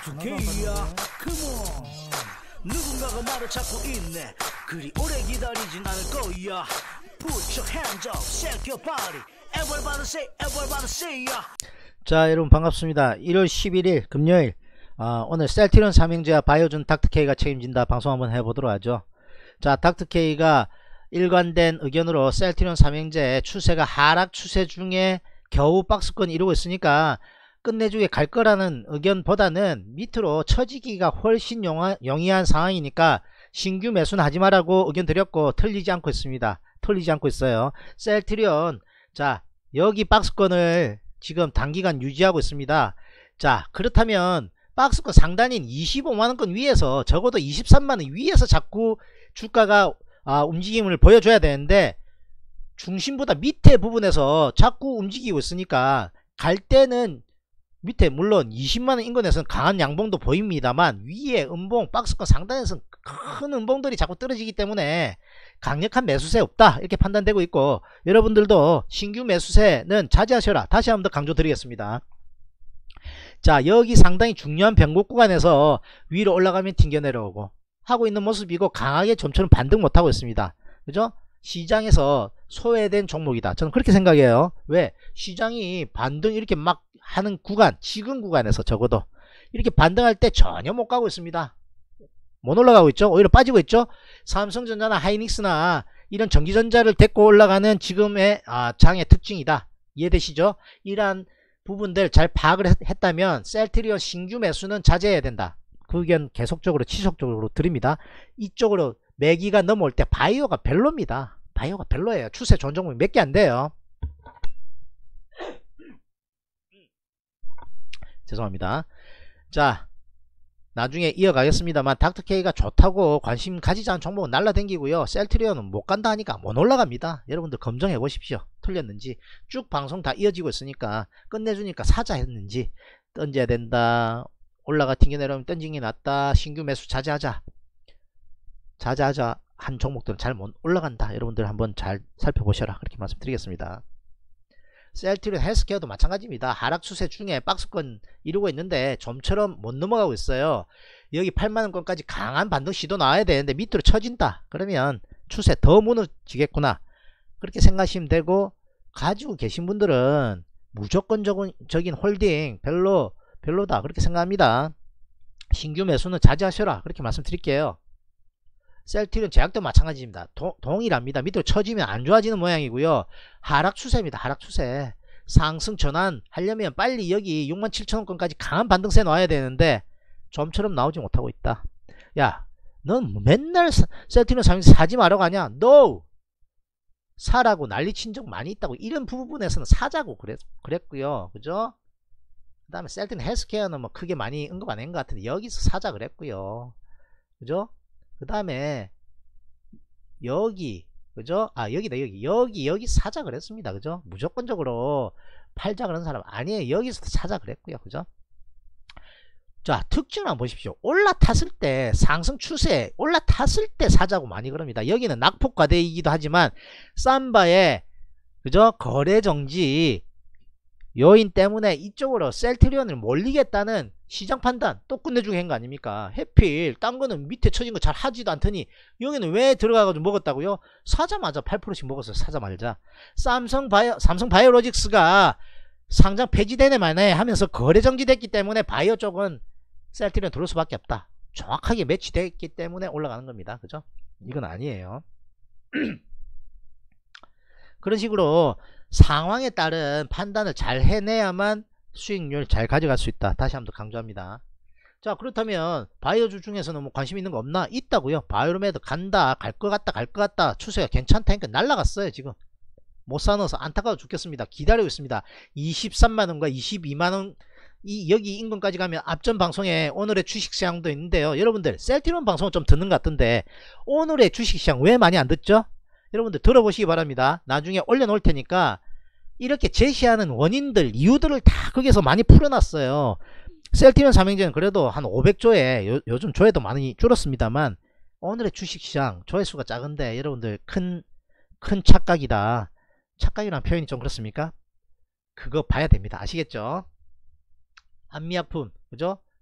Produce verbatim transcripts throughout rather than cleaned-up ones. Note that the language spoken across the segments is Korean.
닥터케이야 컴온 누군가가 나를 찾고 있네 그리 오래 기다리진 않을 거야 Put your hands up, shake your body Everybody say, everybody say ya. 자 여러분 반갑습니다. 일월 십일일 금요일 어, 오늘 셀트리온 삼형제와 바이오준 닥터케이가 책임진다 방송 한번 해보도록 하죠. 자 닥터케이가 일관된 의견으로 셀트리온 삼형제의 추세가 하락 추세 중에 겨우 박스권 이루고 있으니까 끝내주게 갈 거라는 의견보다는 밑으로 처지기가 훨씬 용하, 용이한 상황이니까 신규 매수는 하지 말라고 의견 드렸고 틀리지 않고 있습니다. 틀리지 않고 있어요. 셀트리온 자 여기 박스권을 지금 단기간 유지하고 있습니다. 자 그렇다면 박스권 상단인 이십오만원권 위에서 적어도 이십삼만원 위에서 자꾸 주가가 아, 움직임을 보여줘야 되는데 중심보다 밑에 부분에서 자꾸 움직이고 있으니까 갈 때는 밑에 물론 이십만원 인근에서는 강한 양봉도 보입니다만 위에 음봉 박스권 상단에서는 큰 음봉들이 자꾸 떨어지기 때문에 강력한 매수세 없다 이렇게 판단되고 있고 여러분들도 신규 매수세는 자제하셔라 다시 한번 더 강조 드리겠습니다. 자 여기 상당히 중요한 변곡 구간에서 위로 올라가면 튕겨 내려오고 하고 있는 모습이고 강하게 좀처럼 반등 못하고 있습니다. 그죠? 시장에서 소외된 종목이다 저는 그렇게 생각해요. 왜? 시장이 반등 이렇게 막 하는 구간 지금 구간에서 적어도 이렇게 반등할 때 전혀 못 가고 있습니다. 못 올라가고 있죠. 오히려 빠지고 있죠. 삼성전자나 하이닉스나 이런 전기전자를 데리고 올라가는 지금의 아, 장의 특징이다. 이해되시죠? 이러한 부분들 잘 파악을 했, 했다면 셀트리온 신규 매수는 자제해야 된다. 그 의견 계속적으로 지속적으로 드립니다. 이쪽으로 매기가 넘어올 때 바이오가 별로입니다. 바이오가 별로예요. 추세 좋은 종목이 몇 개 안 돼요. 죄송합니다. 자 나중에 이어가겠습니다만 닥터케이가 좋다고 관심 가지지 않은 종목은 날라댕기고요. 셀트리온은 못 간다 하니까 못 올라갑니다. 여러분들 검증해 보십시오. 틀렸는지 쭉 방송 다 이어지고 있으니까 끝내주니까 사자 했는지 던져야 된다 올라가 튕겨 내려오면 던지기 낫다 신규 매수 자제하자 자제하자 한 종목들은 잘 못 올라간다. 여러분들 한번 잘 살펴보셔라 그렇게 말씀드리겠습니다. 셀트리온 헬스케어도 마찬가지입니다. 하락 추세 중에 박스권 이루고 있는데 좀처럼 못 넘어가고 있어요. 여기 팔만원권까지 강한 반등 시도 나와야 되는데 밑으로 쳐진다. 그러면 추세 더 무너지겠구나. 그렇게 생각하시면 되고 가지고 계신 분들은 무조건적인 홀딩 별로 별로다 그렇게 생각합니다. 신규 매수는 자제하셔라 그렇게 말씀드릴게요. 셀트리온 제약도 마찬가지입니다. 도, 동일합니다. 밑으로 쳐지면 안 좋아지는 모양이고요. 하락 추세입니다. 하락 추세. 상승 전환 하려면 빨리 여기 육만 칠천원권까지 강한 반등세 나와야 되는데 좀처럼 나오지 못하고 있다. 야, 넌 맨날 셀트리온 사지 말라고 하냐? No! 사라고 난리친 적 많이 있다고. 이런 부분에서는 사자고 그랬, 그랬고요. 그죠? 그 다음에 셀트리온 헬스케어는 뭐 크게 많이 언급 안 한 것 같은데 여기서 사자 그랬고요. 그죠? 그 다음에 여기 그죠? 아 여기다 여기 여기 여기 사자 그랬습니다. 그죠? 무조건적으로 팔자 그런 사람 아니에요. 여기서 사자 그랬고요. 그죠? 자 특징을 한번 보십시오. 올라탔을 때 상승 추세 올라탔을 때 사자고 많이 그럽니다. 여기는 낙폭 과대이기도 하지만 삼바의 그죠? 거래 정지 요인 때문에 이쪽으로 셀트리온을 몰리겠다는 시장 판단 또 끝내주게 한 거 아닙니까? 해필 딴 거는 밑에 쳐진 거 잘 하지도 않더니 여기는 왜 들어가가지고 먹었다고요? 사자마자 팔 퍼센트씩 먹었어요. 사자마자. 삼성 바이오, 삼성 바이오로직스가 상장 폐지되네 마네 하면서 거래 정지됐기 때문에 바이오 쪽은 셀트리온 들어올 수밖에 없다. 정확하게 매치됐기 때문에 올라가는 겁니다. 그죠? 이건 아니에요. 그런 식으로 상황에 따른 판단을 잘 해내야만 수익률 잘 가져갈 수 있다. 다시 한번 더 강조합니다. 자 그렇다면 바이오주 중에서는 뭐 관심 있는 거 없나? 있다고요. 바이오메드 간다 갈 것 같다 갈 것 같다 추세가 괜찮다니까 날라갔어요. 지금 못 사놓아서 안타까워 죽겠습니다. 기다리고 있습니다. 이십삼만원과 이십이만원 이 여기 인근까지 가면 앞전 방송에 오늘의 주식시장도 있는데요. 여러분들 셀트리온 방송을 좀 듣는 것 같은데 오늘의 주식시장 왜 많이 안 듣죠? 여러분들 들어보시기 바랍니다. 나중에 올려놓을 테니까 이렇게 제시하는 원인들 이유들을 다 거기서 많이 풀어놨어요. 셀트리온 삼형제는 그래도 한 오백조에 요, 요즘 조회도 많이 줄었습니다만 오늘의 주식시장 조회수가 작은데 여러분들 큰, 큰 착각이다. 착각이라는 표현이 좀 그렇습니까? 그거 봐야 됩니다. 아시겠죠? 한미약품 그죠?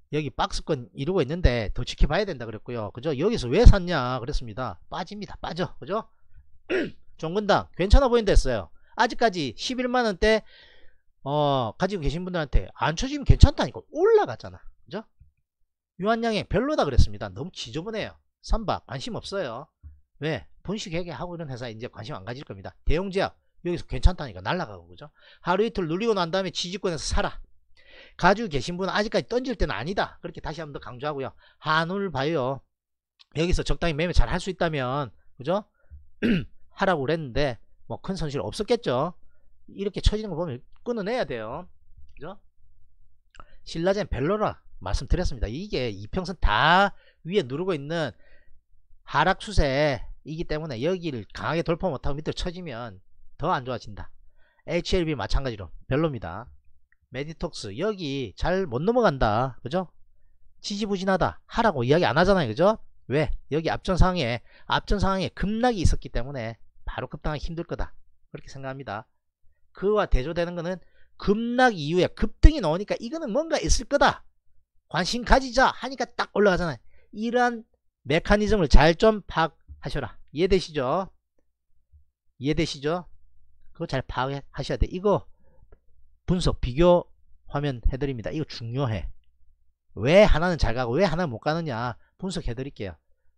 여기 박스권 이루고 있는데 더 지켜봐야 된다 그랬고요. 그죠? 여기서 왜 샀냐 그랬습니다. 빠집니다. 빠져. 그죠? 종근당 괜찮아 보인다 했어요. 아직까지 십일만원대 어 가지고 계신 분들한테 안 쳐지면 괜찮다니까. 올라갔잖아. 그죠? 유한양행 별로다 그랬습니다. 너무 지저분해요. 삼박 관심 없어요. 왜? 분식회계 하고 이런 회사에 이제 관심 안 가질 겁니다. 대용제약 여기서 괜찮다니까 날라가고. 그죠? 하루 이틀 눌리고 난 다음에 지지권에서 사라. 가지고 계신 분은 아직까지 던질 때는 아니다. 그렇게 다시 한번 더 강조하고요. 한울바이오 여기서 적당히 매매 잘 할 수 있다면 그죠? 하라고 그랬는데 뭐 큰 손실 없었겠죠. 이렇게 처지는 거 보면 끊어내야 돼요. 그죠? 신라젠 벨로라 말씀드렸습니다. 이게 이평선 다 위에 누르고 있는 하락 추세이기 때문에 여기를 강하게 돌파 못하고 밑으로 쳐지면 더 안 좋아진다. 에이치엘비 마찬가지로 별로입니다. 메디톡스 여기 잘 못 넘어간다. 그죠? 지지부진하다 하라고 이야기 안 하잖아요. 그죠? 왜? 여기 앞전 상황에 앞전 상황에 급락이 있었기 때문에 바로 급등하기 힘들 거다. 그렇게 생각합니다. 그와 대조되는 거는 급락 이후에 급등이 나오니까 이거는 뭔가 있을 거다. 관심 가지자 하니까 딱 올라가잖아요. 이러한 메커니즘을 잘 좀 파악하셔라. 이해되시죠? 이해되시죠? 그거 잘 파악하셔야 돼. 이거 분석 비교 화면 해드립니다. 이거 중요해. 왜 하나는 잘 가고 왜 하나는 못 가느냐 분석해 드릴게요.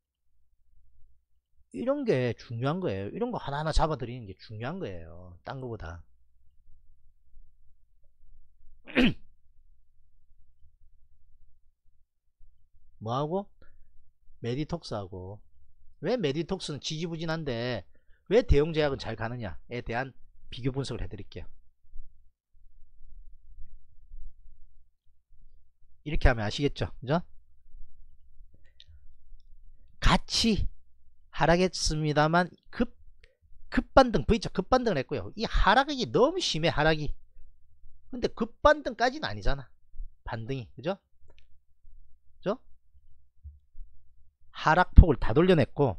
이런 게 중요한 거예요. 이런 거 하나하나 잡아 드리는 게 중요한 거예요. 딴 거보다. 뭐하고? 메디톡스하고. 왜 메디톡스는 지지부진한데 왜 대용제약은 잘 가느냐에 대한 비교 분석을 해드릴게요. 이렇게 하면 아시겠죠? 그죠? 같이 하락했습니다만 급, 급반등 V자 급반등을 했고요. 이 하락이 너무 심해. 하락이. 근데 급반등까지는 아니잖아. 반등이. 그죠? 그죠? 하락폭을 다 돌려냈고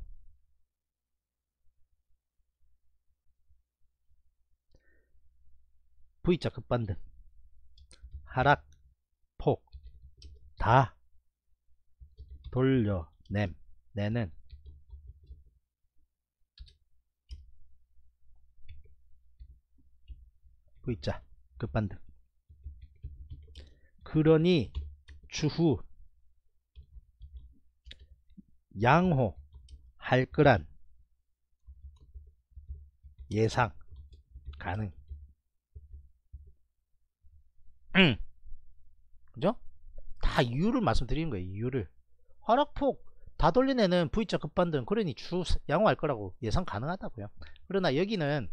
V자 급반등 하락폭 다 돌려냄 내는 V자 급반등. 그러니 추후 양호 할 거란 예상 가능. 응. 그죠? 다 이유를 말씀드리는 거예요. 이유를. 하락폭 다 돌려내는 V자 급반등. 그러니 추후 양호할 거라고 예상 가능하다고요. 그러나 여기는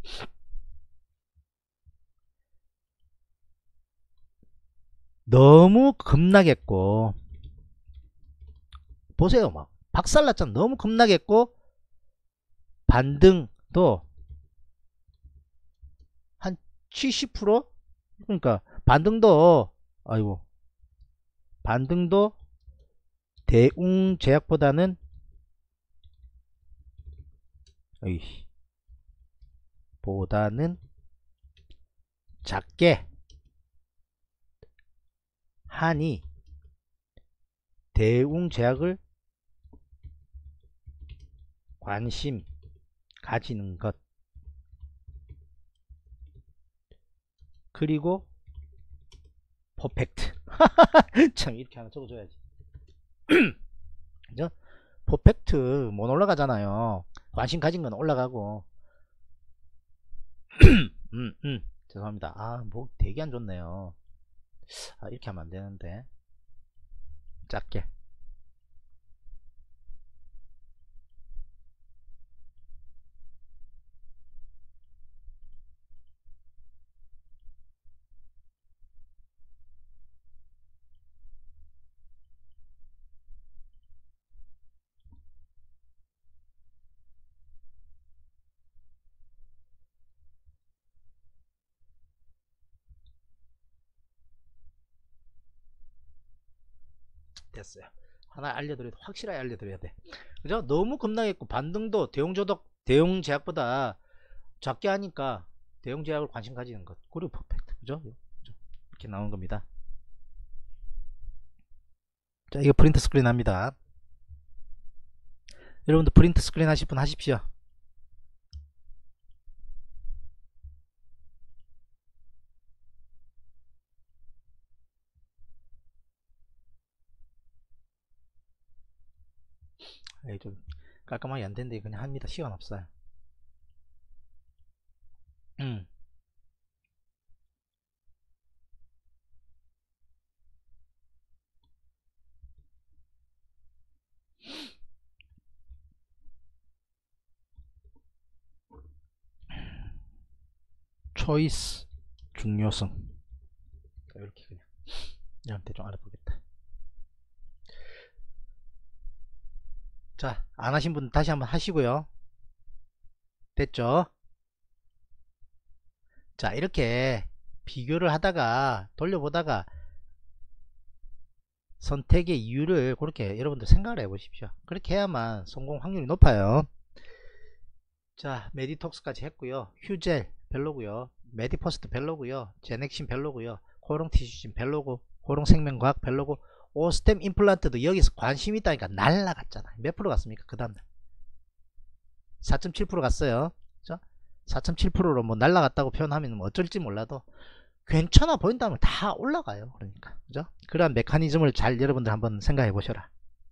너무 급락했고 보세요. 막 박살났잖아. 너무 급락했고 반등도 한 칠십 퍼센트 그러니까 반등도 아이고 반등도 대웅제약보다는 어이, 보다는 작게 하니 대웅제약을 관심 가지는 것. 그리고 퍼펙트. 참 이렇게 하나 적어줘야지. 그죠? 퍼펙트 못 올라가잖아요. 관심 가진 건 올라가고. 음, 음, 죄송합니다. 아, 뭐 되게 안 좋네요. 아, 이렇게 하면 안 되는데. 작게. 됐어요. 하나 알려드려도 확실하게 알려드려야 돼. 그죠? 너무 겁나겠고 반등도 대용저독 대용제약보다 작게 하니까 대용제약을 관심 가지는 것. 그리고 퍼펙트. 그죠? 이렇게 나오는 겁니다. 자, 이거 프린트 스크린 합니다. 여러분들 프린트 스크린 하실 분 하십시오. 에이, 좀 깔끔하게 안 되는데 그냥 합니다. 시간 없어요. 음. 초이스 중요성 이렇게 그냥 그냥 대충 알아보겠다. 자, 안 하신 분 다시 한번 하시고요. 됐죠? 자, 이렇게 비교를 하다가 돌려보다가 선택의 이유를 그렇게 여러분들 생각을 해 보십시오. 그렇게 해야만 성공 확률이 높아요. 자, 메디톡스까지 했고요. 휴젤 별로고요. 메디퍼스트 별로고요. 제넥신 별로고요. 코롱티슈진 별로고, 코롱생명과학 별로고, 오스템 임플란트도 여기서 관심 있다니까 날라갔잖아. 몇 프로 갔습니까? 그 다음날 사 점 칠 퍼센트 갔어요. 그죠? 사 점 칠 퍼센트로 뭐 날라갔다고 표현하면 뭐 어쩔지 몰라도 괜찮아 보인다면 다 올라가요. 그러니까 그죠? 그러한 메커니즘을 잘 여러분들 한번 생각해 보셔라.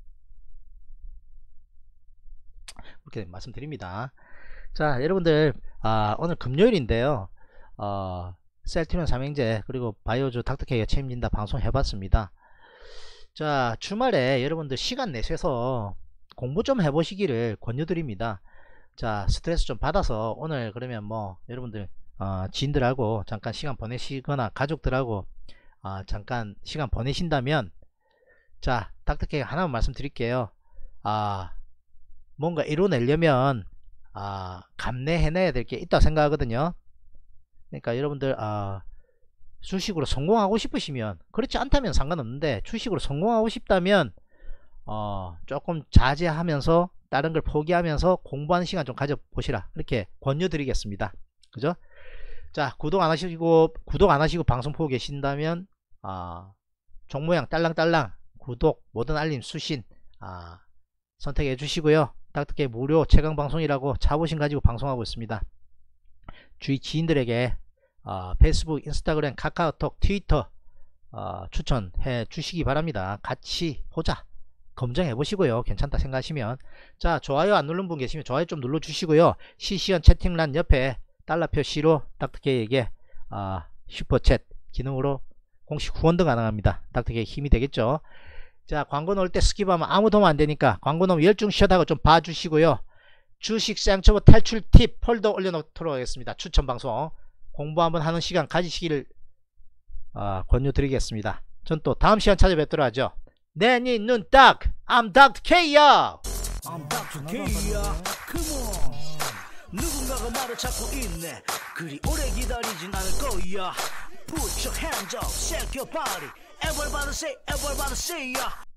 그렇게 말씀드립니다. 자, 여러분들 아, 오늘 금요일인데요. 어, 셀트리온 삼형제 그리고 바이오주 닥터케이가 책임진다 방송 해봤습니다. 자, 주말에 여러분들 시간 내셔서 공부 좀 해보시기를 권유드립니다. 자, 스트레스 좀 받아서 오늘 그러면 뭐 여러분들 어, 지인들하고 잠깐 시간 보내시거나 가족들하고 어, 잠깐 시간 보내신다면, 자, 닥터케이 하나만 말씀드릴게요. 아, 뭔가 이뤄내려면 아, 감내해내야 될 게 있다 생각하거든요. 그러니까 여러분들 아, 주식으로 성공하고 싶으시면, 그렇지 않다면 상관없는데 주식으로 성공하고 싶다면 어, 조금 자제하면서 다른 걸 포기하면서 공부하는 시간 좀 가져보시라, 이렇게 권유드리겠습니다. 그죠? 자, 구독 안 하시고 구독 안 하시고 방송 보고 계신다면 아, 종모양 딸랑딸랑 구독, 모든 알림 수신 아, 선택해 주시고요. 닥터케이 무료 최강 방송이라고 자부심 가지고 방송하고 있습니다. 주위 지인들에게 어, 페이스북, 인스타그램, 카카오톡, 트위터 어, 추천해 주시기 바랍니다. 같이 보자, 검증해 보시고요. 괜찮다 생각하시면, 자, 좋아요 안 누른 분 계시면 좋아요 좀 눌러 주시고요. 실시간 채팅란 옆에 달러 표시로 닥터케이에게 어, 슈퍼챗 기능으로 공식 후원도 가능합니다. 닥터케이 힘이 되겠죠. 자, 광고 넣을 때 스킵하면 아무 도움 안 되니까 광고 넣으면 열중시하다가 좀 봐주시고요. 주식 쌍초보 탈출 팁 폴더 올려놓도록 하겠습니다. 추천 방송 공부 한번 하는 시간 가지시기를 어, 권유드리겠습니다. 전 또 다음 시간 찾아뵙도록 하죠. 내 니 눈 딱 I'm 닥터케이야. I'm 닥터케이야. Come on. 누군가가 말을 찾고 있네. 그리 오래 기다리진 않을 거야. Put your hands up, shake your body. Everybody say, everybody say, yeah.